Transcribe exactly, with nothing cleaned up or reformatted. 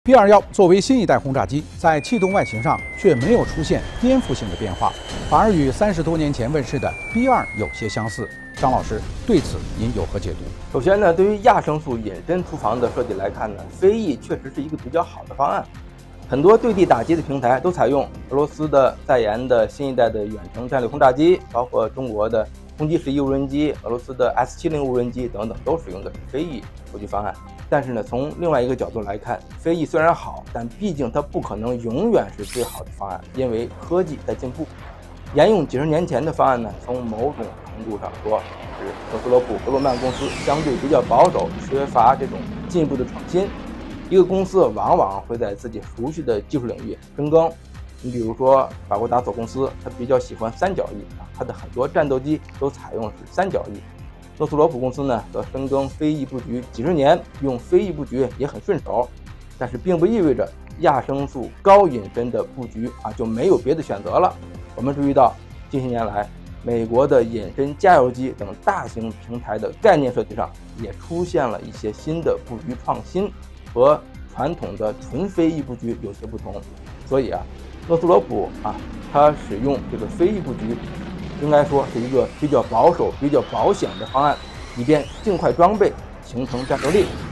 B 二一作为新一代轰炸机，在气动外形上却没有出现颠覆性的变化，反而与三十多年前问世的 B 二有些相似。张老师对此您有何解读？ 首先呢，对于亚声速隐身厨房的设计来看呢，飞翼确实是一个比较好的方案。很多对地打击的平台都采用俄罗斯的在研的新一代的远程战略轰炸机，包括中国的轰击十一无人机、俄罗斯的 S 七十 无人机等等，都使用的是飞翼布局方案。但是呢，从另外一个角度来看，飞翼虽然好，但毕竟它不可能永远是最好的方案，因为科技在进步。沿用几十年前的方案呢，从某种程度上说，是德斯罗普格罗曼公司相对比较保守，缺乏这种进一步的创新。一个公司往往会在自己熟悉的技术领域深耕。你比如说法国达索公司，它比较喜欢三角翼啊，它的很多战斗机都采用的是三角翼。诺斯罗普公司呢，则深耕飞翼布局几十年，用飞翼布局也很顺手。但是并不意味着亚声速高隐身的布局啊就没有别的选择了。我们注意到近些年来，美国的隐身加油机等大型平台的概念设计上也出现了一些新的布局创新，和传统的纯飞翼布局有些不同。所以啊，诺斯罗普啊，它使用这个飞翼布局，应该说是一个比较保守、比较保险的方案，以便尽快装备，形成战斗力。